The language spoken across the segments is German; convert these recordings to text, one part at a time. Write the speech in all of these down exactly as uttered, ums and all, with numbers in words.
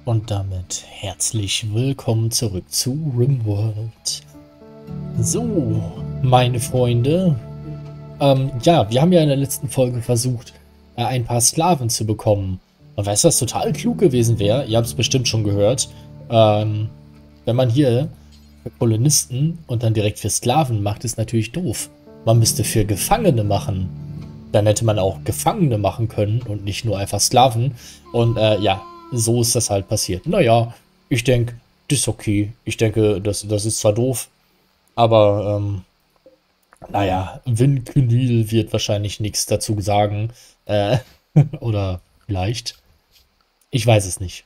Und damit herzlich willkommen zurück zu RimWorld. So, meine Freunde. Ähm, ja, wir haben ja in der letzten Folge versucht, äh, ein paar Sklaven zu bekommen. Und weißt du, was total klug gewesen wäre? Ihr habt es bestimmt schon gehört. Ähm, wenn man hier für Kolonisten und dann direkt für Sklaven macht, ist natürlich doof. Man müsste für Gefangene machen. Dann hätte man auch Gefangene machen können und nicht nur einfach Sklaven. Und äh, ja, so ist das halt passiert. Naja, ich denke, das ist okay. Ich denke, das, das ist zwar doof, aber ähm, naja, Vin Kyniel wird wahrscheinlich nichts dazu sagen. Äh, oder vielleicht. Ich weiß es nicht.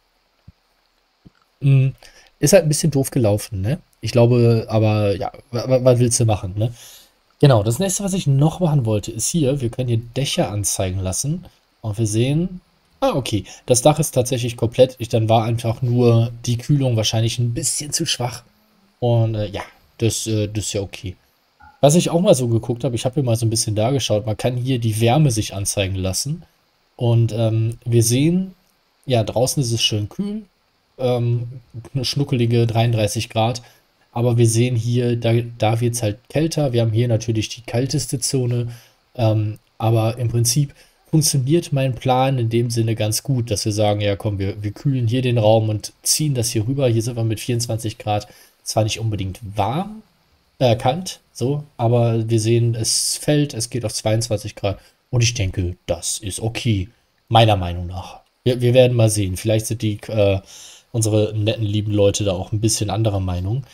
Hm, ist halt ein bisschen doof gelaufen, ne? Ich glaube, aber ja, was willst du machen, ne? Genau, das nächste, was ich noch machen wollte, ist hier, wir können hier Dächer anzeigen lassen. Und wir sehen, ah, okay, das Dach ist tatsächlich komplett. Ich, dann war einfach nur die Kühlung wahrscheinlich ein bisschen zu schwach. Und äh, ja, das, äh, das ist ja okay. Was ich auch mal so geguckt habe, ich habe mir mal so ein bisschen da geschaut, man kann hier die Wärme sich anzeigen lassen. Und ähm, wir sehen, ja, draußen ist es schön kühl, ähm, eine schnuckelige dreiunddreißig Grad. Aber wir sehen hier, da, da wird es halt kälter. Wir haben hier natürlich die kälteste Zone. Ähm, aber im Prinzip funktioniert mein Plan in dem Sinne ganz gut, dass wir sagen, ja komm, wir, wir kühlen hier den Raum und ziehen das hier rüber. Hier sind wir mit vierundzwanzig Grad. Zwar nicht unbedingt warm, äh, kalt, so, aber wir sehen, es fällt, es geht auf zweiundzwanzig Grad. Und ich denke, das ist okay. Meiner Meinung nach. Wir, wir werden mal sehen. Vielleicht sind die, äh, unsere netten, lieben Leute da auch ein bisschen anderer Meinung.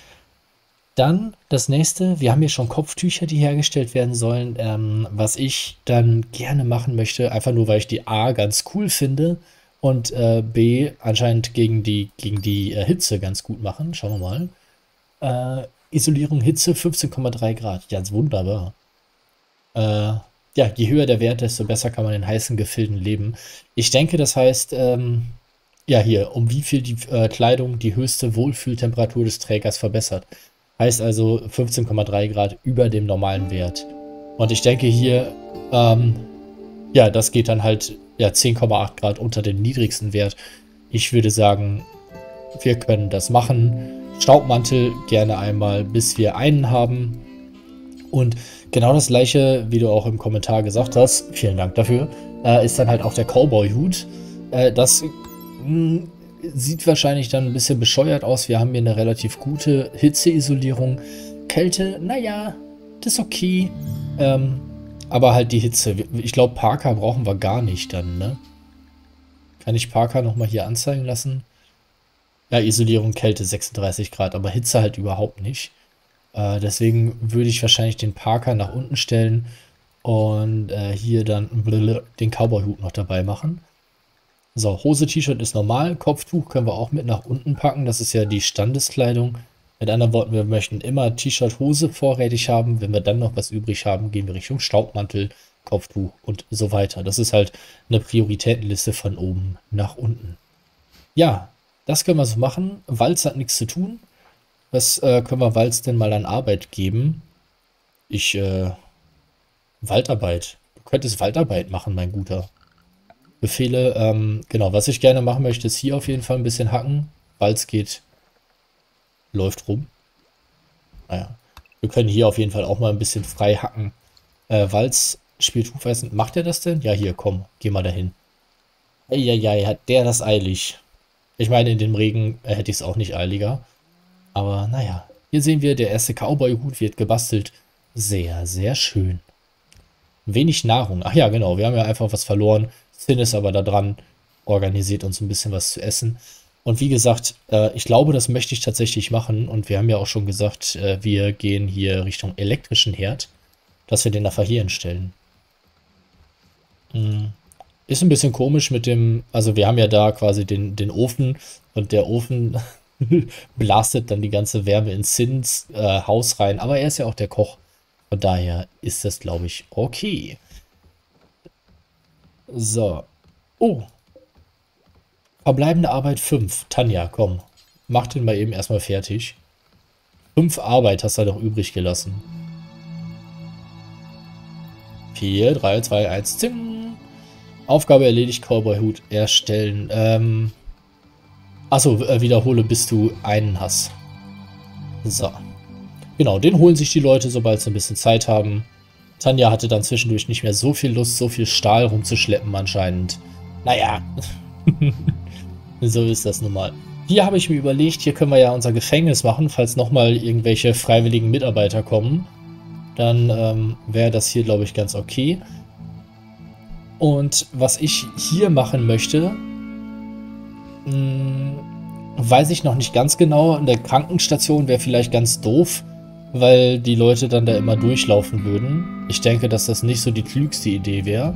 Dann das nächste, wir haben hier schon Kopftücher, die hergestellt werden sollen. Ähm, was ich dann gerne machen möchte, einfach nur, weil ich die A ganz cool finde und äh, B anscheinend gegen die, gegen die äh, Hitze ganz gut machen. Schauen wir mal. Äh, Isolierung Hitze fünfzehn Komma drei Grad. Ja, ist wunderbar. Äh, ja, je höher der Wert, desto besser kann man in heißen Gefilden leben. Ich denke, das heißt, ähm, ja, hier, um wie viel die äh, Kleidung die höchste Wohlfühltemperatur des Trägers verbessert. Heißt also fünfzehn Komma drei Grad über dem normalen Wert. Und ich denke hier, ähm, ja, das geht dann halt ja, zehn Komma acht Grad unter dem niedrigsten Wert. Ich würde sagen, wir können das machen. Staubmantel gerne einmal, bis wir einen haben. Und genau das gleiche, wie du auch im Kommentar gesagt hast, vielen Dank dafür, äh, ist dann halt auch der Cowboy-Hut. Äh, das mh, sieht wahrscheinlich dann ein bisschen bescheuert aus. Wir haben hier eine relativ gute Hitzeisolierung. Kälte, naja, das ist okay. Ähm, aber halt die Hitze. Ich glaube, Parker brauchen wir gar nicht dann, ne? Kann ich Parker nochmal hier anzeigen lassen? Ja, Isolierung, Kälte sechsunddreißig Grad, aber Hitze halt überhaupt nicht. Äh, deswegen würde ich wahrscheinlich den Parker nach unten stellen und äh, hier dann den Cowboy-Hut noch dabei machen. So, Hose, T-Shirt ist normal. Kopftuch können wir auch mit nach unten packen. Das ist ja die Standeskleidung. Mit anderen Worten, wir möchten immer T-Shirt, Hose vorrätig haben. Wenn wir dann noch was übrig haben, gehen wir Richtung Staubmantel, Kopftuch und so weiter. Das ist halt eine Prioritätenliste von oben nach unten. Ja, das können wir so machen. Walz hat nichts zu tun. Was äh, können wir Walz denn mal an Arbeit geben? Ich, äh, Waldarbeit. Du könntest Waldarbeit machen, mein Guter. Befehle, ähm, genau, was ich gerne machen möchte, ist hier auf jeden Fall ein bisschen hacken. Walz geht, läuft rum. Naja, wir können hier auf jeden Fall auch mal ein bisschen frei hacken. Äh, Walz spielt Hufeisen. Macht er das denn? Ja, hier, komm, geh mal dahin. Eieiei, hat der das eilig. Ich meine, in dem Regen äh, hätte ich es auch nicht eiliger. Aber naja, hier sehen wir, der erste Cowboy-Hut wird gebastelt. Sehr, sehr schön. Wenig Nahrung. Ach ja, genau, wir haben ja einfach was verloren. Sin ist aber da dran, organisiert uns ein bisschen was zu essen. Und wie gesagt, äh, ich glaube, das möchte ich tatsächlich machen. Und wir haben ja auch schon gesagt, äh, wir gehen hier Richtung elektrischen Herd, dass wir den nachher hier hinstellen. Hm. Ist ein bisschen komisch mit dem, also wir haben ja da quasi den, den Ofen und der Ofen blastet dann die ganze Wärme ins Sins äh, Haus rein. Aber er ist ja auch der Koch. Von daher ist das, glaube ich, okay. So. Oh. Verbleibende Arbeit fünf. Tanja, komm. Mach den mal eben erstmal fertig. fünf Arbeit hast du doch übrig gelassen. vier, drei, zwei, eins, zing. Aufgabe erledigt, Cowboy-Hut erstellen. Ähm, Achso, äh, wiederhole, bis du einen hast. So. Genau, den holen sich die Leute, sobald sie ein bisschen Zeit haben. Tanja hatte dann zwischendurch nicht mehr so viel Lust, so viel Stahl rumzuschleppen anscheinend. Naja, so ist das nun mal. Hier habe ich mir überlegt, hier können wir ja unser Gefängnis machen, falls nochmal irgendwelche freiwilligen Mitarbeiter kommen. Dann ähm, wäre das hier, glaube ich, ganz okay. Und was ich hier machen möchte, mh, weiß ich noch nicht ganz genau. In der Krankenstation wäre vielleicht ganz doof, weil die Leute dann da immer durchlaufen würden. Ich denke, dass das nicht so die klügste Idee wäre.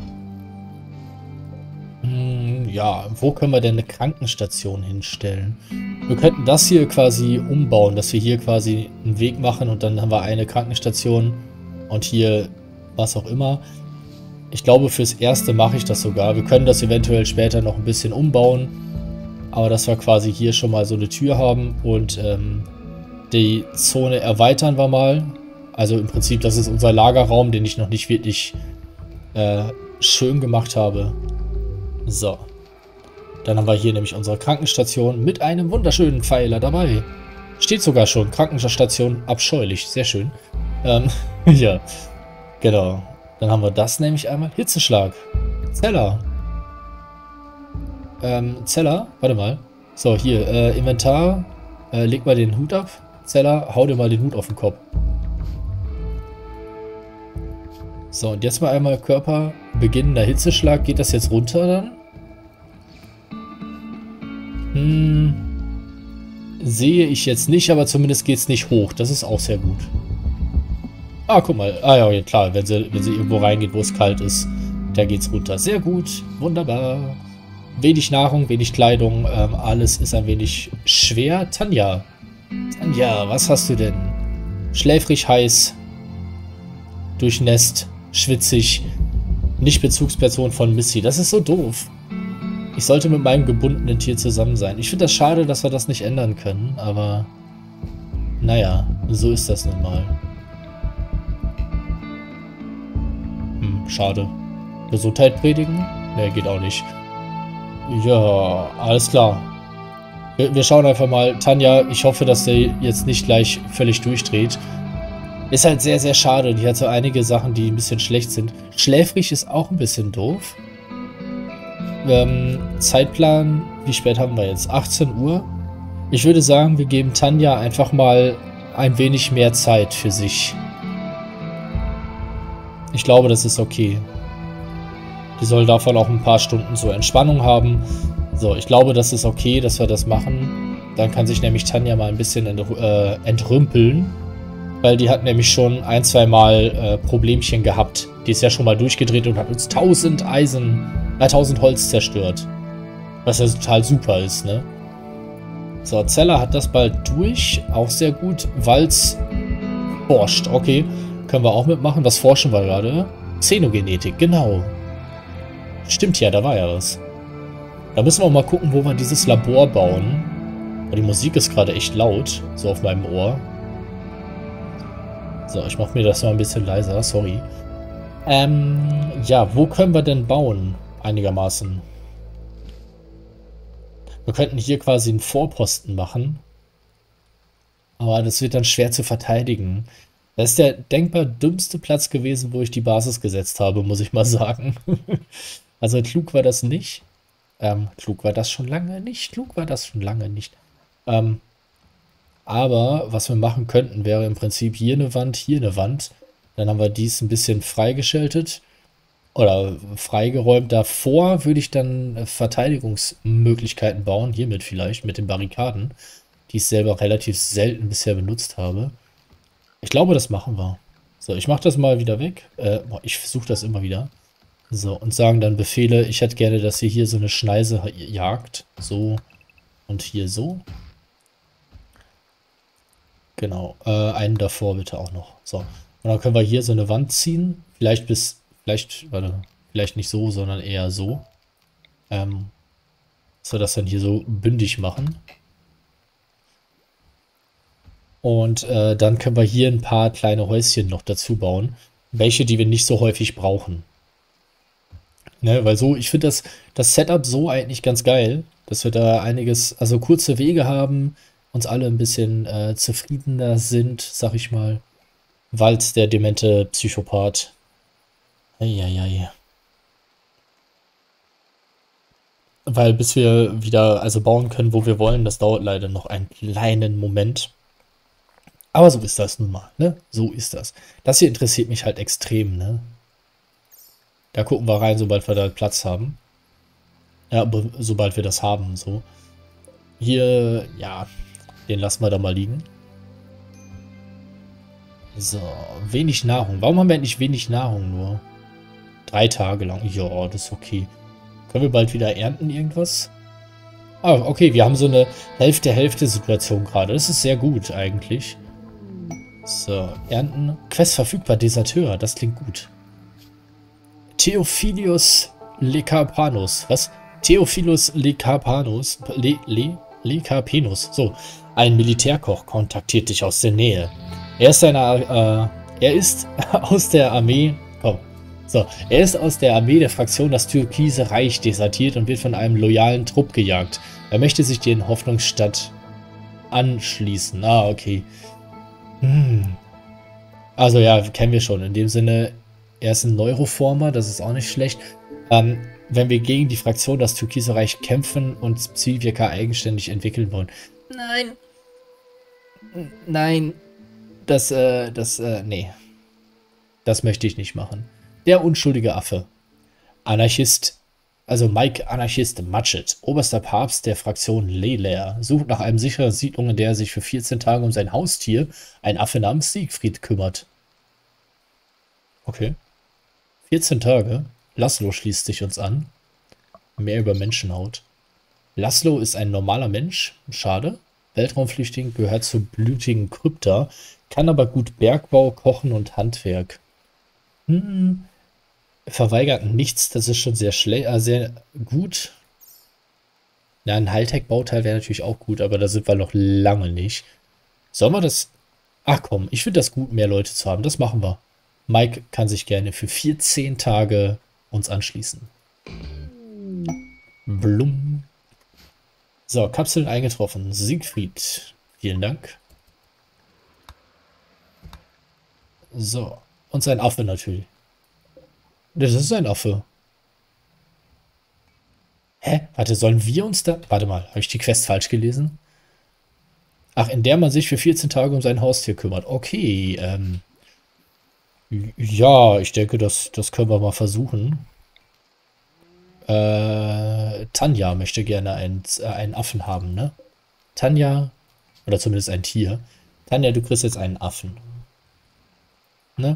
Hm, ja, wo können wir denn eine Krankenstation hinstellen? Wir könnten das hier quasi umbauen, dass wir hier quasi einen Weg machen und dann haben wir eine Krankenstation und hier was auch immer. Ich glaube, fürs Erste mache ich das sogar. Wir können das eventuell später noch ein bisschen umbauen, aber dass wir quasi hier schon mal so eine Tür haben und ähm, die Zone erweitern wir mal. Also im Prinzip, das ist unser Lagerraum, den ich noch nicht wirklich äh, schön gemacht habe. So. Dann haben wir hier nämlich unsere Krankenstation mit einem wunderschönen Pfeiler dabei. Steht sogar schon. Krankenstation abscheulich. Sehr schön. Ähm, ja. Genau. Dann haben wir das nämlich einmal. Hitzeschlag. Zeller. Ähm, Zeller. Warte mal. So, hier. Äh, Inventar. Äh, leg mal den Hut ab. Zeller, hau dir mal den Hut auf den Kopf. So, und jetzt mal einmal Körper. Beginnender Hitzeschlag. Geht das jetzt runter dann? Hm. Sehe ich jetzt nicht, aber zumindest geht es nicht hoch. Das ist auch sehr gut. Ah, guck mal. Ah ja, klar. Wenn sie, wenn sie irgendwo reingeht, wo es kalt ist, da geht es runter. Sehr gut. Wunderbar. Wenig Nahrung, wenig Kleidung. Ähm, alles ist ein wenig schwer. Tanja. Tanja, was hast du denn? Schläfrig, heiß. Durchnässt. Schwitzig. Nicht Bezugsperson von Missy. Das ist so doof. Ich sollte mit meinem gebundenen Tier zusammen sein. Ich finde das schade, dass wir das nicht ändern können, aber naja, so ist das nun mal. Hm, schade. Gesundheit predigen? Ne, geht auch nicht. Ja, alles klar. Wir, wir schauen einfach mal. Tanja, ich hoffe, dass der jetzt nicht gleich völlig durchdreht. Ist halt sehr, sehr schade. Die hat so einige Sachen, die ein bisschen schlecht sind. Schläfrig ist auch ein bisschen doof. Ähm, Zeitplan, wie spät haben wir jetzt? achtzehn Uhr. Ich würde sagen, wir geben Tanja einfach mal ein wenig mehr Zeit für sich. Ich glaube, das ist okay. Die soll davon auch ein paar Stunden so Entspannung haben. So, ich glaube, das ist okay, dass wir das machen. Dann kann sich nämlich Tanja mal ein bisschen ent äh, entrümpeln. Weil die hat nämlich schon ein, zwei Mal äh, Problemchen gehabt. Die ist ja schon mal durchgedreht und hat uns tausend Eisen, äh, tausend Holz zerstört. Was ja total super ist, ne? So, Zeller hat das bald durch. Auch sehr gut. Walz forscht. Okay, können wir auch mitmachen. Was forschen wir gerade? Xenogenetik, genau. Stimmt ja, da war ja was. Da müssen wir auch mal gucken, wo wir dieses Labor bauen. Aber die Musik ist gerade echt laut, so auf meinem Ohr. So, ich mache mir das mal ein bisschen leiser, sorry. Ähm, ja, wo können wir denn bauen? Einigermaßen. Wir könnten hier quasi einen Vorposten machen. Aber das wird dann schwer zu verteidigen. Das ist der denkbar dümmste Platz gewesen, wo ich die Basis gesetzt habe, muss ich mal sagen. Also klug war das nicht. Ähm, klug war das schon lange nicht. Klug war das schon lange nicht. Ähm, aber was wir machen könnten, wäre im Prinzip hier eine Wand, hier eine Wand. Dann haben wir dies ein bisschen freigeschaltet. Oder freigeräumt. Davor würde ich dann Verteidigungsmöglichkeiten bauen. Hiermit vielleicht, mit den Barrikaden. Die ich selber relativ selten bisher benutzt habe. Ich glaube, das machen wir. So, ich mache das mal wieder weg. Äh, boah, ich versuche das immer wieder. So, und sagen dann Befehle. Ich hätte gerne, dass ihr hier so eine Schneise jagt. So und hier so. Genau, äh, einen davor bitte auch noch. So, und dann können wir hier so eine Wand ziehen. Vielleicht bis, vielleicht, warte, vielleicht nicht so, sondern eher so. Ähm, dass wir das dann hier so bündig machen. Und äh, dann können wir hier ein paar kleine Häuschen noch dazu bauen. Welche, die wir nicht so häufig brauchen. Ne, weil so, ich finde das, das Setup so eigentlich ganz geil, dass wir da einiges, also kurze Wege haben, uns alle ein bisschen äh, zufriedener sind, sag ich mal. Walz, der demente Psychopath. Eieiei. Weil bis wir wieder also bauen können, wo wir wollen, das dauert leider noch einen kleinen Moment. Aber so ist das nun mal, ne? So ist das. Das hier interessiert mich halt extrem, ne? Da gucken wir rein, sobald wir da Platz haben. Ja, aber sobald wir das haben, so. Hier, ja, den lassen wir da mal liegen. So, wenig Nahrung. Warum haben wir endlich wenig Nahrung nur? Drei Tage lang. Ja, das ist okay. Können wir bald wieder ernten irgendwas? Ah, okay, wir haben so eine Hälfte-Hälfte-Situation gerade. Das ist sehr gut eigentlich. So, ernten. Quest verfügbar, Deserteur. Das klingt gut. Theophilus Lecarpanus. Was? Theophilus Lecarpanus. Le, Le, Lecarpenus. So, ein Militärkoch kontaktiert dich aus der Nähe. Er ist einer, äh, er ist aus der Armee, komm, so, er ist aus der Armee der Fraktion Das Türkise Reich desertiert und wird von einem loyalen Trupp gejagt. Er möchte sich dir in Hoffnungsstadt anschließen. Ah, okay. Hm. Also ja, kennen wir schon. In dem Sinne, er ist ein Neuroformer, das ist auch nicht schlecht. Ähm, wenn wir gegen die Fraktion Das Türkise Reich kämpfen und Psyvika eigenständig entwickeln wollen. Nein. Nein. Das, äh, das, äh, nee. Das möchte ich nicht machen. Der unschuldige Affe. Anarchist, also Mike Anarchist Matchett, oberster Papst der Fraktion Leylair, sucht nach einem sicheren Siedlung, in der er sich für vierzehn Tage um sein Haustier, ein Affe namens Siegfried, kümmert. Okay. vierzehn Tage. Laszlo schließt sich uns an. Mehr über Menschenhaut. Laszlo ist ein normaler Mensch. Schade. Weltraumflüchtling, gehört zur blutigen Krypta, kann aber gut Bergbau, Kochen und Handwerk. Hm, verweigert nichts, das ist schon sehr schlecht, äh, sehr gut. Ja, ein Hightech-Bauteil wäre natürlich auch gut, aber da sind wir noch lange nicht. Sollen wir das... Ach komm, ich finde das gut, mehr Leute zu haben. Das machen wir. Mike kann sich gerne für vierzehn Tage uns anschließen. Blum. So, Kapseln eingetroffen. Siegfried, vielen Dank. So, und sein Affe natürlich. Das ist ein Affe. Hä? Warte, sollen wir uns da... Warte mal, habe ich die Quest falsch gelesen? Ach, in der man sich für vierzehn Tage um sein Haustier kümmert. Okay, ähm... ja, ich denke, das, das können wir mal versuchen. Äh, Tanja möchte gerne einen, äh, einen Affen haben, ne? Tanja, oder zumindest ein Tier. Tanja, du kriegst jetzt einen Affen. Ne?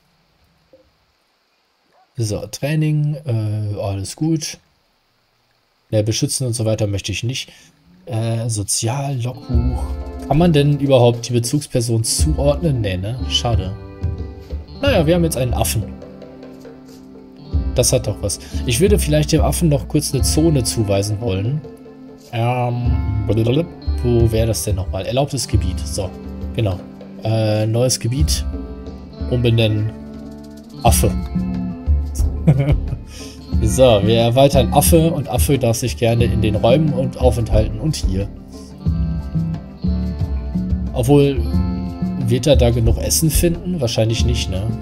So, Training, äh, alles gut. Ja, beschützen und so weiter möchte ich nicht. Äh, Sozial, Logbuch. Kann man denn überhaupt die Bezugsperson zuordnen? Nee, ne? Schade. Naja, wir haben jetzt einen Affen. Das hat doch was. Ich würde vielleicht dem Affen noch kurz eine Zone zuweisen wollen. Ähm, wo wäre das denn nochmal? Erlaubtes Gebiet. So, genau. Äh, neues Gebiet. Umbenennen. Affe. So, wir erweitern Affe und Affe darf sich gerne in den Räumen und aufenthalten und hier. Obwohl, wird er da genug Essen finden? Wahrscheinlich nicht, ne?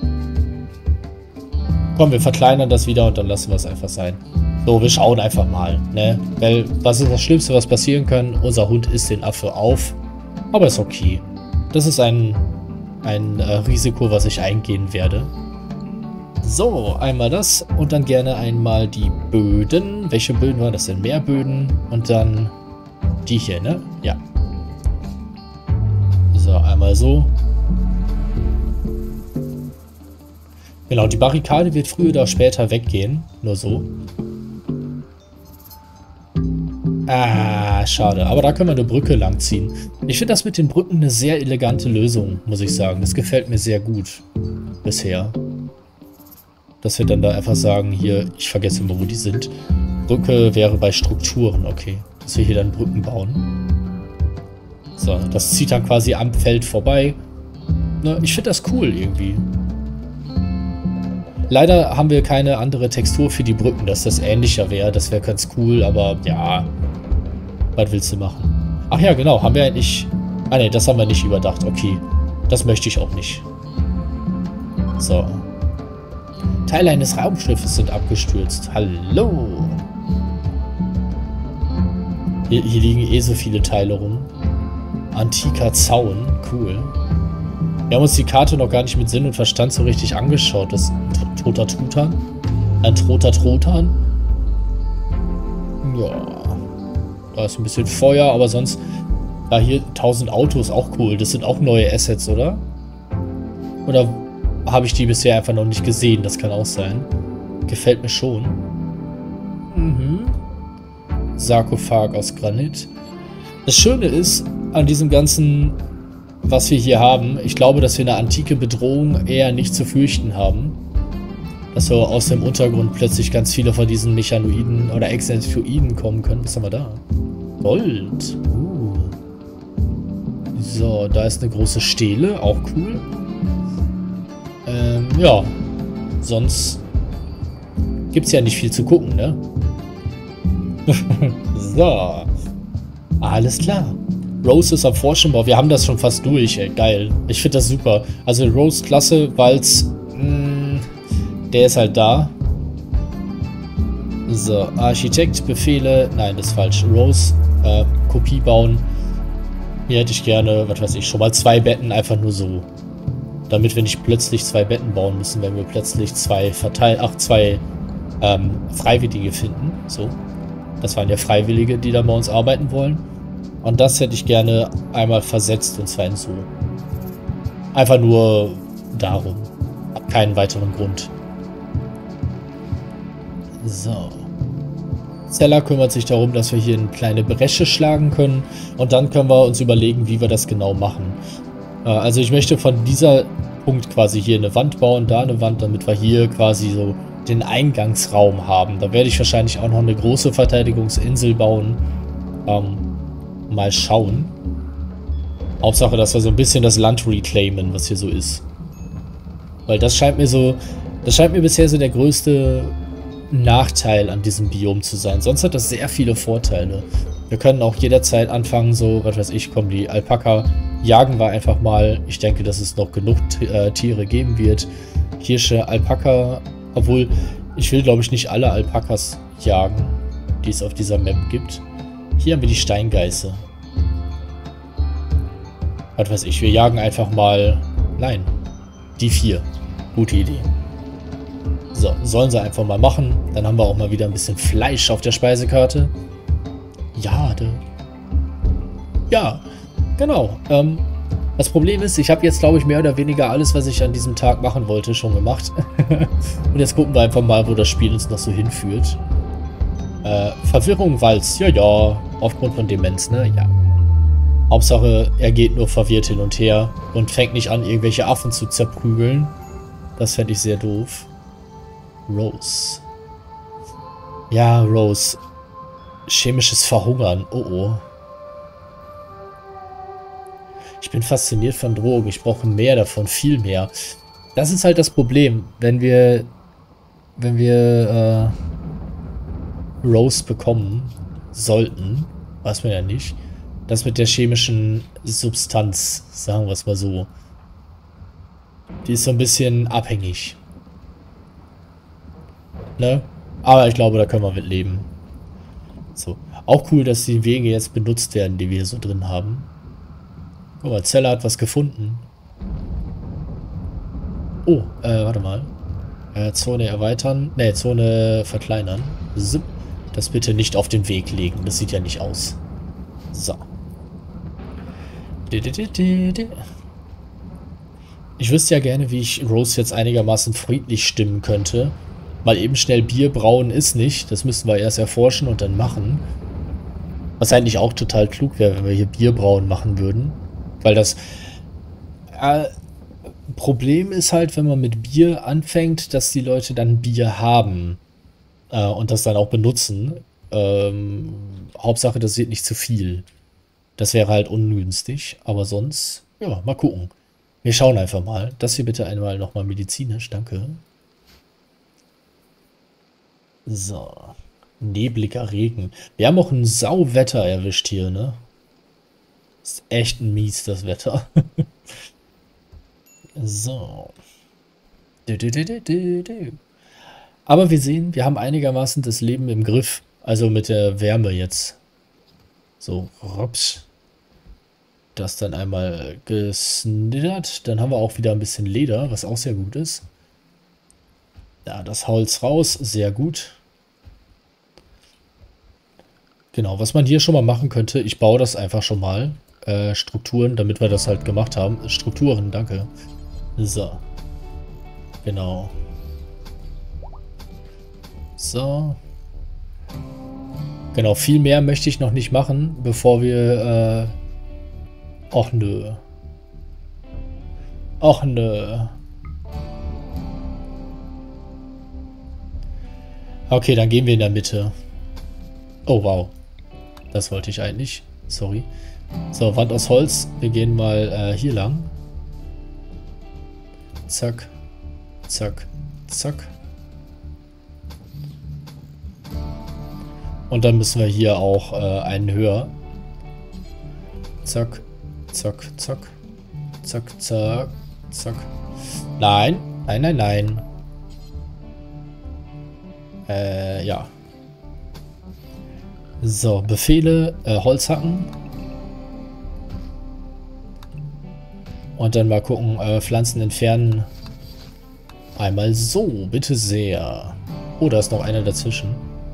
Komm, wir verkleinern das wieder und dann lassen wir es einfach sein. So, wir schauen einfach mal, ne? Weil, was ist das Schlimmste, was passieren kann? Unser Hund isst den Affe auf. Aber ist okay. Das ist ein, ein äh, Risiko, was ich eingehen werde. So, einmal das und dann gerne einmal die Böden. Welche Böden waren das denn? Mehr Böden und dann die hier, ne? Ja. So, einmal so. Genau, die Barrikade wird früher oder später weggehen. Nur so. Ah, schade. Aber da können wir eine Brücke langziehen. Ich finde das mit den Brücken eine sehr elegante Lösung, muss ich sagen. Das gefällt mir sehr gut. Bisher. Dass wir dann da einfach sagen, hier, ich vergesse immer, wo die sind. Brücke wäre bei Strukturen, okay. Dass wir hier dann Brücken bauen. So, das zieht dann quasi am Feld vorbei. Ne, ich finde das cool irgendwie. Leider haben wir keine andere Textur für die Brücken, dass das ähnlicher wäre. Das wäre ganz cool, aber ja, was willst du machen? Ach ja, genau, haben wir eigentlich... Ah ne, das haben wir nicht überdacht. Okay, das möchte ich auch nicht. So. Teile eines Raumschiffes sind abgestürzt. Hallo. Hier, hier liegen eh so viele Teile rum. Antiker Zaun. Cool. Wir haben uns die Karte noch gar nicht mit Sinn und Verstand so richtig angeschaut. Das ist ein toter Truthahn. Ein toter Truthahn. Ja. Da ist ein bisschen Feuer, aber sonst... Da hier tausend Autos, auch cool. Das sind auch neue Assets, oder? Oder habe ich die bisher einfach noch nicht gesehen? Das kann auch sein. Gefällt mir schon. Mhm. Sarkophag aus Granit. Das Schöne ist an diesem ganzen, was wir hier haben, ich glaube, dass wir eine antike Bedrohung eher nicht zu fürchten haben. Dass so aus dem Untergrund plötzlich ganz viele von diesen Mechanoiden oder Exentoiden kommen können. Was haben wir da? Gold. Uh. So, da ist eine große Stele, auch cool. Ähm, ja. Sonst gibt es ja nicht viel zu gucken, ne? So. Alles klar. Rose ist am Forschenbau. Wir haben das schon fast durch, ey. Geil. Ich finde das super. Also Rose klasse, weil es... Der ist halt da. So. Architekt, Befehle. Nein, das ist falsch. Rose, äh, Kopie bauen. Hier hätte ich gerne, was weiß ich, schon mal zwei Betten, einfach nur so. Damit wir nicht plötzlich zwei Betten bauen müssen, wenn wir plötzlich zwei verteilt, ach, zwei ähm, Freiwillige finden. So. Das waren ja Freiwillige, die da bei uns arbeiten wollen. Und das hätte ich gerne einmal versetzt, und zwar in so. Einfach nur darum. Hab keinen weiteren Grund. So. Zeller kümmert sich darum, dass wir hier eine kleine Bresche schlagen können. Und dann können wir uns überlegen, wie wir das genau machen. Äh, also ich möchte von dieser Punkt quasi hier eine Wand bauen, da eine Wand, damit wir hier quasi so den Eingangsraum haben. Da werde ich wahrscheinlich auch noch eine große Verteidigungsinsel bauen. Ähm, mal schauen. Hauptsache, dass wir so ein bisschen das Land reclaimen, was hier so ist. Weil das scheint mir so, das scheint mir bisher so der größte Nachteil an diesem Biom zu sein. Sonst hat das sehr viele Vorteile. Wir können auch jederzeit anfangen, so, was weiß ich, komm, die Alpaka jagen wir einfach mal. Ich denke, dass es noch genug äh, Tiere geben wird. Hirsche, Alpaka, obwohl, ich will, glaube ich, nicht alle Alpakas jagen, die es auf dieser Map gibt. Hier haben wir die Steingeiße. Was weiß ich, wir jagen einfach mal... Nein, die vier. Gute Idee. So, sollen sie einfach mal machen. Dann haben wir auch mal wieder ein bisschen Fleisch auf der Speisekarte. Jade. Ja, genau. Ähm, das Problem ist, ich habe jetzt, glaube ich, mehr oder weniger alles, was ich an diesem Tag machen wollte, schon gemacht. Und jetzt gucken wir einfach mal, wo das Spiel uns noch so hinführt. Äh, Verwirrung, Walz. Ja, ja. Aufgrund von Demenz, ne? Ja. Hauptsache, er geht nur verwirrt hin und her und fängt nicht an, irgendwelche Affen zu zerprügeln. Das fände ich sehr doof. Rose. Ja, Rose. Chemisches Verhungern. Oh, oh. Ich bin fasziniert von Drogen. Ich brauche mehr davon. Viel mehr. Das ist halt das Problem. Wenn wir... Wenn wir... Äh, Rose bekommen sollten. Weiß man ja nicht. Das mit der chemischen Substanz. Sagen wir es mal so. Die ist so ein bisschen abhängig. Ne? Aber ich glaube, da können wir mit leben. So. Auch cool, dass die Wege jetzt benutzt werden, die wir hier so drin haben. Guck mal, Zeller hat was gefunden. Oh, äh, warte mal. Äh, Zone erweitern. Ne, Zone verkleinern. Zip. Das bitte nicht auf den Weg legen. Das sieht ja nicht aus. So. Ich wüsste ja gerne, wie ich Rose jetzt einigermaßen friedlich stimmen könnte. Mal eben schnell Bier brauen ist nicht. Das müssen wir erst erforschen und dann machen. Was eigentlich auch total klug wäre, wenn wir hier Bier brauen machen würden. Weil das äh, Problem ist halt, wenn man mit Bier anfängt, dass die Leute dann Bier haben. Äh, und das dann auch benutzen. Ähm, Hauptsache, das wird nicht zu viel. Das wäre halt ungünstig. Aber sonst, ja, mal gucken. Wir schauen einfach mal. Das hier bitte einmal nochmal medizinisch, danke. So. Nebliger Regen. Wir haben auch ein Sauwetter erwischt hier, ne? Ist echt mies, das Wetter. So. Du, du, du, du, du, du. Aber wir sehen, wir haben einigermaßen das Leben im Griff. Also mit der Wärme jetzt. So, rups. Das dann einmal gesnittert. Dann haben wir auch wieder ein bisschen Leder, was auch sehr gut ist. Ja, das Holz raus, sehr gut. Genau, was man hier schon mal machen könnte, ich baue das einfach schon mal. Äh, Strukturen, damit wir das halt gemacht haben. Strukturen, danke. So. Genau. So. Genau, viel mehr möchte ich noch nicht machen, bevor wir... Äh Och nö. Och nö. Okay, dann gehen wir in der Mitte. Oh, wow. Das wollte ich eigentlich. Sorry. So, Wand aus Holz. Wir gehen mal äh, hier lang. Zack. Zack. Zack. Und dann müssen wir hier auch äh, einen höher. Zack. Zack. Zack. Zack. Zack. Zack. Nein. Nein, nein, nein. Äh, ja. So, Befehle, äh, Holz hacken. Und dann mal gucken, äh, Pflanzen entfernen. Einmal so, bitte sehr. Oh, da ist noch einer dazwischen.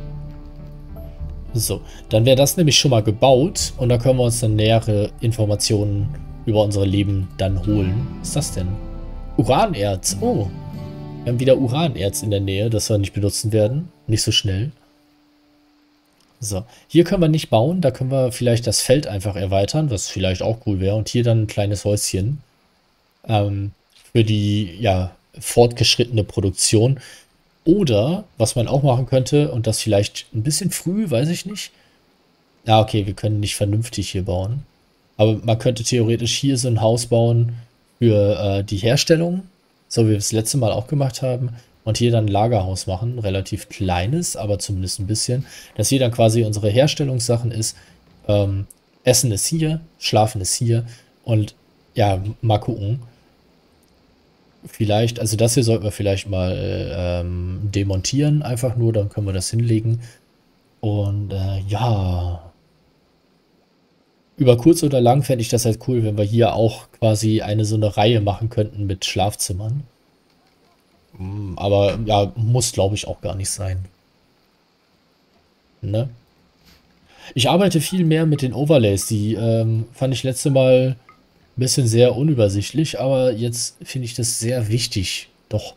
So, dann wäre das nämlich schon mal gebaut. Und da können wir uns dann nähere Informationen über unser Leben dann holen. Was ist das denn? Uranerz. Oh, wir haben wieder Uranerz in der Nähe, das wir nicht benutzen werden. Nicht so schnell. So, hier können wir nicht bauen, da können wir vielleicht das Feld einfach erweitern, was vielleicht auch cool wäre. Und hier dann ein kleines Häuschen ähm, für die ja, fortgeschrittene Produktion. Oder, was man auch machen könnte, und das vielleicht ein bisschen früh, weiß ich nicht. Ja, okay, wir können nicht vernünftig hier bauen. Aber man könnte theoretisch hier so ein Haus bauen für äh, die Herstellung, so wie wir es letzte Mal auch gemacht haben. Und hier dann ein Lagerhaus machen, relativ kleines, aber zumindest ein bisschen. Dass hier dann quasi unsere Herstellungssachen ist. Ähm, Essen ist hier, Schlafen ist hier. Und ja, mal gucken. Vielleicht, also das hier sollten wir vielleicht mal ähm, demontieren, einfach nur, dann können wir das hinlegen. Und äh, ja, über kurz oder lang fände ich das halt cool, wenn wir hier auch quasi eine so eine Reihe machen könnten mit Schlafzimmern. Aber ja, muss glaube ich auch gar nicht sein. Ne? Ich arbeite viel mehr mit den Overlays, die ähm, fand ich letzte Mal ein bisschen sehr unübersichtlich, aber jetzt finde ich das sehr wichtig. Doch.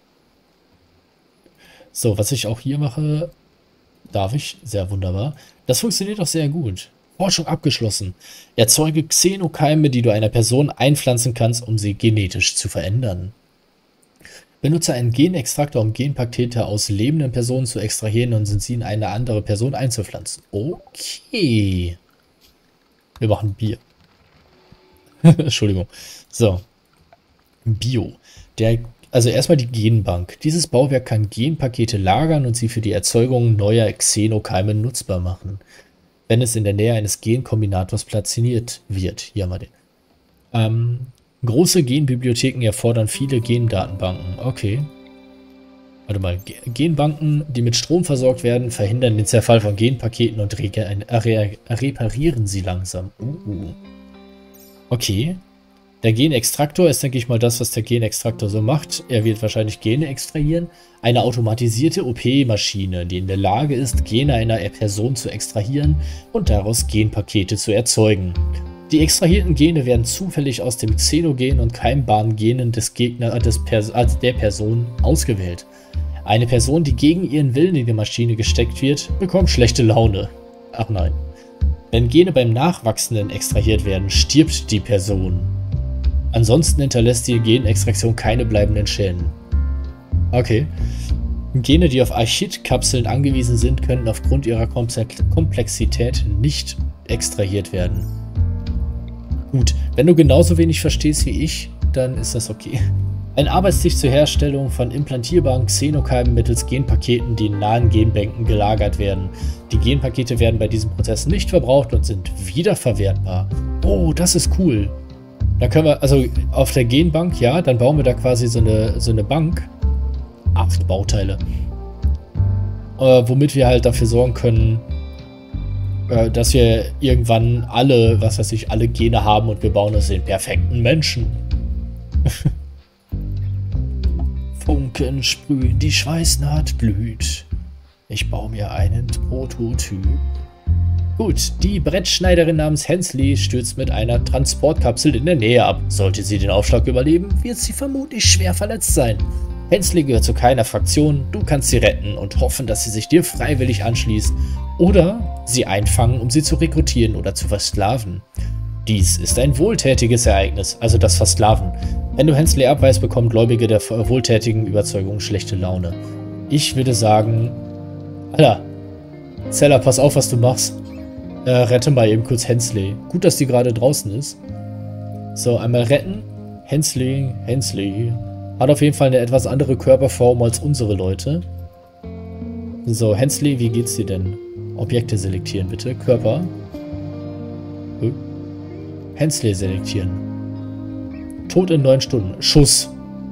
So, was ich auch hier mache, darf ich, sehr wunderbar. Das funktioniert auch sehr gut. Forschung abgeschlossen. Erzeuge Xenokeime, die du einer Person einpflanzen kannst, um sie genetisch zu verändern. Benutze einen Genextraktor, um Genpakete aus lebenden Personen zu extrahieren und sie in eine andere Person einzupflanzen. Okay. Wir machen Bier. Entschuldigung. So. Bio. Der, also erstmal die Genbank. Dieses Bauwerk kann Genpakete lagern und sie für die Erzeugung neuer Xenokeime nutzbar machen, wenn es in der Nähe eines Genkombinators platziert wird. Hier haben wir den. Ähm, große Genbibliotheken erfordern viele Gendatenbanken. Okay. Warte mal. Genbanken, die mit Strom versorgt werden, verhindern den Zerfall von Genpaketen und re re reparieren sie langsam. Uh. Okay. Der Genextraktor ist, denke ich mal, das, was der Genextraktor so macht. Er wird wahrscheinlich Gene extrahieren. Eine automatisierte O P-Maschine, die in der Lage ist, Gene einer Person zu extrahieren und daraus Genpakete zu erzeugen. Die extrahierten Gene werden zufällig aus dem Xenogen und keimbaren Genen des Gegners, des Pers also der Person ausgewählt. Eine Person, die gegen ihren Willen in die Maschine gesteckt wird, bekommt schlechte Laune. Ach nein. Wenn Gene beim Nachwachsenden extrahiert werden, stirbt die Person. Ansonsten hinterlässt die Genextraktion keine bleibenden Schäden. Okay. Gene, die auf Archid-Kapseln angewiesen sind, können aufgrund ihrer Komplexität nicht extrahiert werden. Gut, wenn du genauso wenig verstehst wie ich, dann ist das okay. Ein Arbeitstisch zur Herstellung von implantierbaren Xenokeimen mittels Genpaketen, die in nahen Genbänken gelagert werden. Die Genpakete werden bei diesem Prozess nicht verbraucht und sind wiederverwertbar. Oh, das ist cool. Da können wir, also auf der Genbank, ja, dann bauen wir da quasi so eine, so eine Bank. Acht Bauteile. Äh, womit wir halt dafür sorgen können, äh, dass wir irgendwann alle, was weiß ich, alle Gene haben und wir bauen uns den perfekten Menschen. Funken sprühen, die Schweißnaht blüht. Ich baue mir einen Prototyp. Gut, die Brettschneiderin namens Hensley stürzt mit einer Transportkapsel in der Nähe ab. Sollte sie den Aufschlag überleben, wird sie vermutlich schwer verletzt sein. Hensley gehört zu keiner Fraktion, du kannst sie retten und hoffen, dass sie sich dir freiwillig anschließt. Oder sie einfangen, um sie zu rekrutieren oder zu versklaven. Dies ist ein wohltätiges Ereignis, also das Versklaven. Wenn du Hensley abweist, bekommen Gläubige der wohltätigen Überzeugung schlechte Laune. Ich würde sagen... Alter, Zeller, pass auf, was du machst. Äh, rette mal eben kurz Hensley. Gut, dass die gerade draußen ist. So, einmal retten. Hensley, Hensley. Hat auf jeden Fall eine etwas andere Körperform als unsere Leute. So, Hensley, wie geht's dir denn? Objekte selektieren, bitte. Körper. Hm. Hensley selektieren. Tod in neun Stunden. Schuss.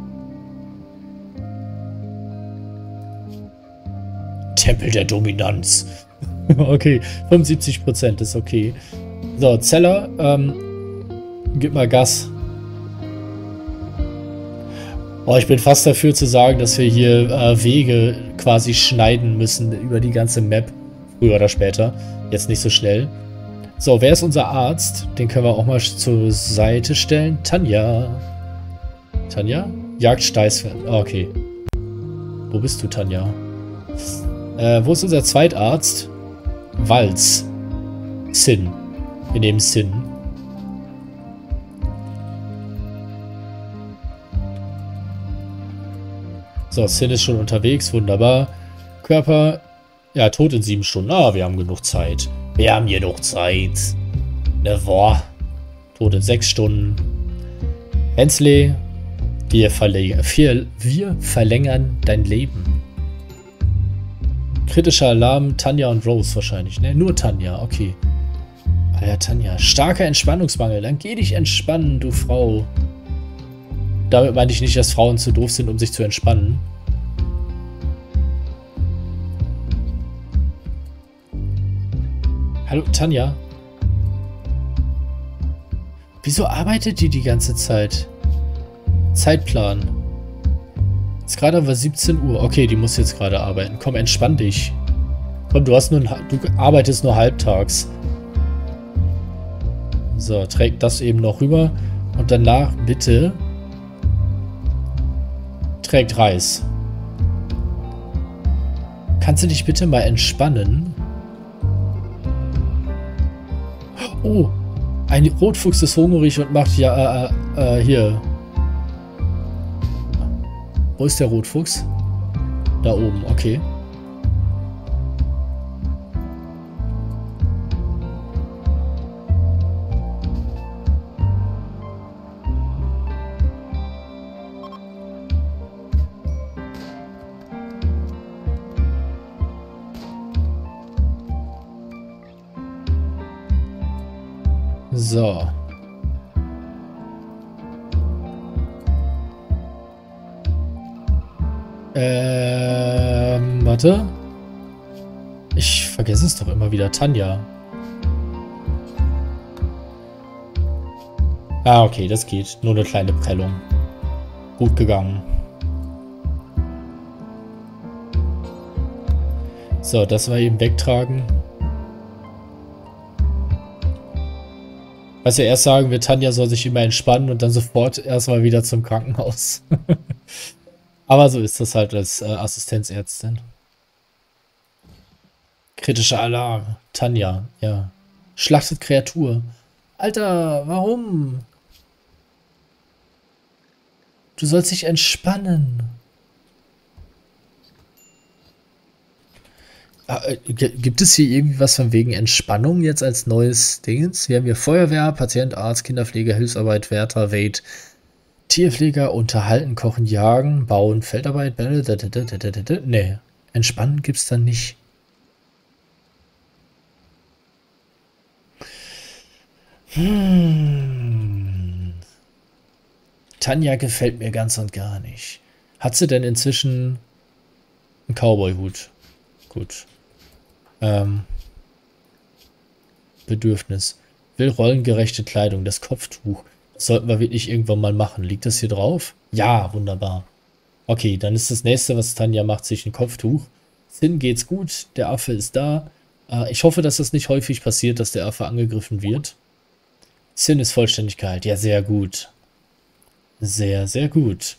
Tempel der Dominanz. Okay, fünfundsiebzig Prozent ist okay. So, Zeller, ähm, gib mal Gas. Oh, ich bin fast dafür zu sagen, dass wir hier äh, Wege quasi schneiden müssen über die ganze Map. Früher oder später. Jetzt nicht so schnell. So, wer ist unser Arzt? Den können wir auch mal zur Seite stellen. Tanja. Tanja? Jagd Steißfeld. Oh, okay. Wo bist du, Tanja? Äh, wo ist unser Zweitarzt? Walz. Sin. Wir nehmen Sin. So, Sin ist schon unterwegs. Wunderbar. Körper. Ja, tot in sieben Stunden. Ah, wir haben genug Zeit. Wir haben genug Zeit. Ne, boah. Tot in sechs Stunden. Hensley. Wir, verlängern, wir, wir verlängern dein Leben. Kritischer Alarm, Tanja und Rose wahrscheinlich, ne? Nur Tanja, okay. Ah ja, Tanja. Starker Entspannungsmangel. Dann geh dich entspannen, du Frau. Damit meine ich nicht, dass Frauen zu doof sind, um sich zu entspannen. Hallo, Tanja. Wieso arbeitet die die ganze Zeit? Zeitplan. Ist gerade aber siebzehn Uhr. Okay, die muss jetzt gerade arbeiten. Komm, entspann dich. Komm, du hast nur ein, du arbeitest nur halbtags. So, trägt das eben noch rüber. Und danach bitte trägt Reis. Kannst du dich bitte mal entspannen? Oh, ein Rotfuchs ist hungrig und macht ja äh, äh, hier. Wo ist der Rotfuchs? Da oben, okay. So. Ähm, warte. Ich vergesse es doch immer wieder. Tanja. Ah, okay, das geht. Nur eine kleine Prellung. Gut gegangen. So, das war eben wegtragen. Was ja erst sagen wir, Tanja soll sich immer entspannen und dann sofort erstmal wieder zum Krankenhaus. Aber so ist das halt als äh, Assistenzärztin. Kritischer Alarm. Tanja, ja. Schlachtet Kreatur. Alter, warum? Du sollst dich entspannen. Gibt es hier irgendwie was von wegen Entspannung jetzt als neues Dingens? Wir haben hier Feuerwehr, Patient, Arzt, Kinderpflege, Hilfsarbeit, Wärter, Wait. Tierpfleger, unterhalten, kochen, jagen, bauen, Feldarbeit, nee, entspannen gibt's dann nicht. Hm. Tanja gefällt mir ganz und gar nicht. Hat sie denn inzwischen einen Cowboy-Hut? Gut. Ähm. Bedürfnis. Will rollengerechte Kleidung, das Kopftuch. Das sollten wir wirklich irgendwann mal machen. Liegt das hier drauf? Ja, wunderbar. Okay, dann ist das nächste, was Tanja macht, sich ein Kopftuch. Sin geht's gut, der Affe ist da. Äh, ich hoffe, dass das nicht häufig passiert, dass der Affe angegriffen wird. Sin ist vollständig geheilt. Ja, sehr gut. Sehr, sehr gut.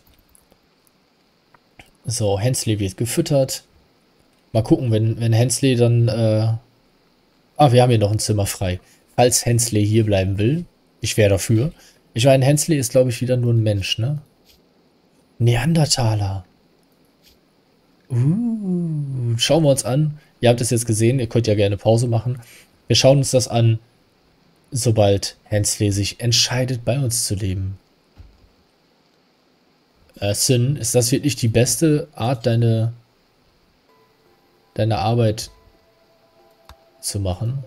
So, Hensley wird gefüttert. Mal gucken, wenn, wenn Hensley dann... Äh ah, wir haben hier noch ein Zimmer frei. Falls Hensley hier bleiben will. Ich wäre dafür. Ich meine, Hensley ist, glaube ich, wieder nur ein Mensch, ne? Neandertaler. Uh, schauen wir uns an. Ihr habt es jetzt gesehen. Ihr könnt ja gerne Pause machen. Wir schauen uns das an, sobald Hensley sich entscheidet, bei uns zu leben. Äh, Sin, ist das wirklich die beste Art, deine, deine Arbeit zu machen?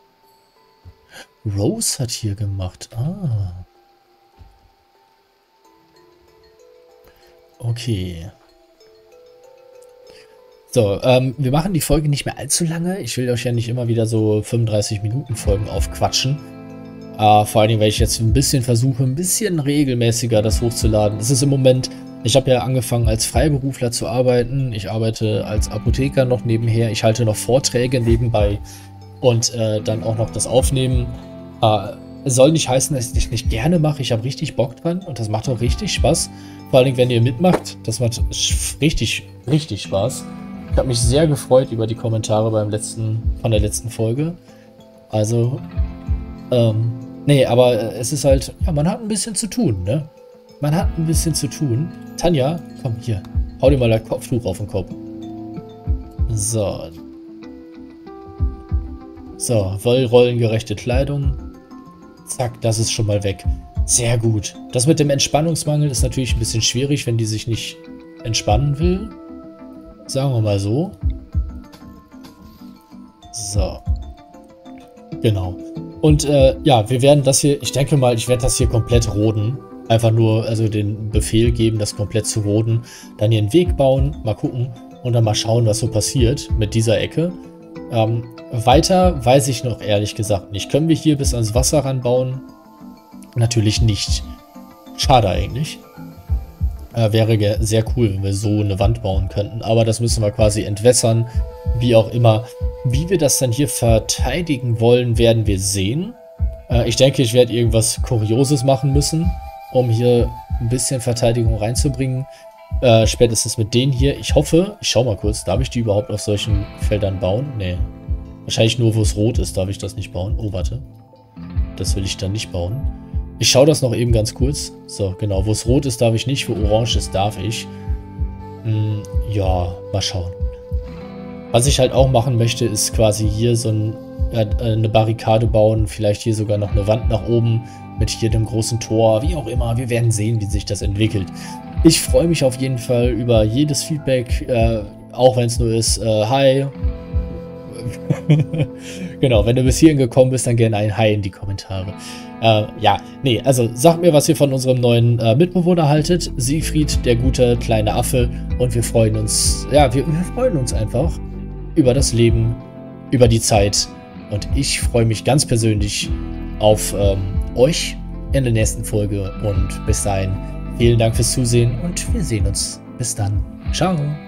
Rose hat hier gemacht. Ah. Okay. So, ähm, wir machen die Folge nicht mehr allzu lange. Ich will euch ja nicht immer wieder so fünfunddreißig Minuten Folgen aufquatschen. Äh, vor allen Dingen, weil ich jetzt ein bisschen versuche, ein bisschen regelmäßiger das hochzuladen. Das ist im Moment, ich habe ja angefangen als Freiberufler zu arbeiten. Ich arbeite als Apotheker noch nebenher. Ich halte noch Vorträge nebenbei und äh, dann auch noch das Aufnehmen. Äh, es soll nicht heißen, dass ich das nicht gerne mache. Ich habe richtig Bock dran und das macht auch richtig Spaß. Vor allen Dingen, wenn ihr mitmacht, das macht richtig, richtig Spaß. Ich habe mich sehr gefreut über die Kommentare beim letzten, von der letzten Folge. Also, ähm, nee, aber es ist halt, ja, man hat ein bisschen zu tun, ne? Man hat ein bisschen zu tun. Tanja, komm hier, hau dir mal das Kopftuch auf den Kopf. So. So, rollengerechte Kleidung. Zack, das ist schon mal weg. Sehr gut. Das mit dem Entspannungsmangel ist natürlich ein bisschen schwierig, wenn die sich nicht entspannen will. Sagen wir mal so. So. Genau. Und äh, ja, wir werden das hier, ich denke mal, ich werde das hier komplett roden. Einfach nur, also den Befehl geben, das komplett zu roden. Dann hier einen Weg bauen, mal gucken und dann mal schauen, was so passiert mit dieser Ecke. Ähm, weiter weiß ich noch ehrlich gesagt nicht. Können wir hier bis ans Wasser ranbauen? Natürlich nicht. Schade eigentlich. Äh, wäre sehr cool, wenn wir so eine Wand bauen könnten. Aber das müssen wir quasi entwässern. Wie auch immer. Wie wir das dann hier verteidigen wollen, werden wir sehen. Äh, ich denke, ich werde irgendwas Kurioses machen müssen, um hier ein bisschen Verteidigung reinzubringen. Äh, spätestens mit denen hier. Ich hoffe, ich schau mal kurz, darf ich die überhaupt auf solchen Feldern bauen? Nee. Wahrscheinlich nur, wo es rot ist, darf ich das nicht bauen. Oh, warte. Das will ich dann nicht bauen. Ich schaue das noch eben ganz kurz. So, genau. Wo es rot ist, darf ich nicht. Wo orange ist, darf ich. Hm, ja, mal schauen. Was ich halt auch machen möchte, ist quasi hier so ein, äh, eine Barrikade bauen. Vielleicht hier sogar noch eine Wand nach oben mit hier dem großen Tor. Wie auch immer. Wir werden sehen, wie sich das entwickelt. Ich freue mich auf jeden Fall über jedes Feedback. Äh, auch wenn es nur ist, äh, hi. Genau, wenn du bis hierhin gekommen bist, dann gerne ein Hi in die Kommentare. Äh, ja, nee, also sagt mir, was ihr von unserem neuen äh, Mitbewohner haltet. Siegfried, der gute kleine Affe. Und wir freuen uns, ja, wir, wir freuen uns einfach über das Leben, über die Zeit. Und ich freue mich ganz persönlich auf ähm, euch in der nächsten Folge. Und bis dahin, vielen Dank fürs Zusehen und wir sehen uns. Bis dann. Ciao.